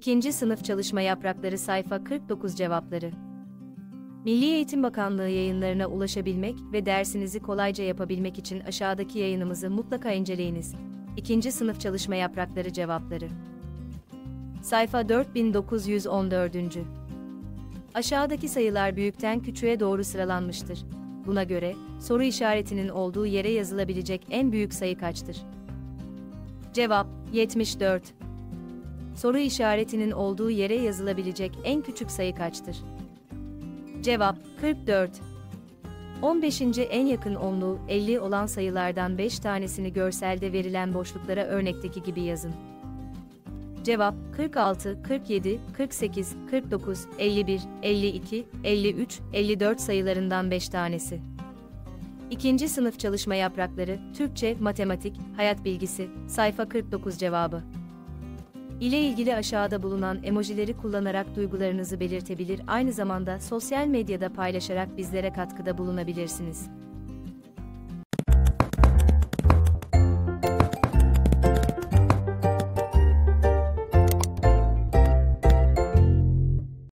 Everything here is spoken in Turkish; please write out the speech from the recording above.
İkinci sınıf çalışma yaprakları sayfa 49 cevapları. Milli Eğitim Bakanlığı yayınlarına ulaşabilmek ve dersinizi kolayca yapabilmek için aşağıdaki yayınımızı mutlaka inceleyiniz. İkinci sınıf çalışma yaprakları cevapları. Sayfa 4914. Aşağıdaki sayılar büyükten küçüğe doğru sıralanmıştır. Buna göre, soru işaretinin olduğu yere yazılabilecek en büyük sayı kaçtır? Cevap, 74. Soru işaretinin olduğu yere yazılabilecek en küçük sayı kaçtır? Cevap, 44. 15. en yakın onluğu 50 olan sayılardan 5 tanesini görselde verilen boşluklara örnekteki gibi yazın. Cevap, 46, 47, 48, 49, 51, 52, 53, 54 sayılarından 5 tanesi. İkinci sınıf çalışma yaprakları, Türkçe, matematik, hayat bilgisi, sayfa 49 cevabı. İle ilgili aşağıda bulunan emojileri kullanarak duygularınızı belirtebilir, aynı zamanda sosyal medyada paylaşarak bizlere katkıda bulunabilirsiniz.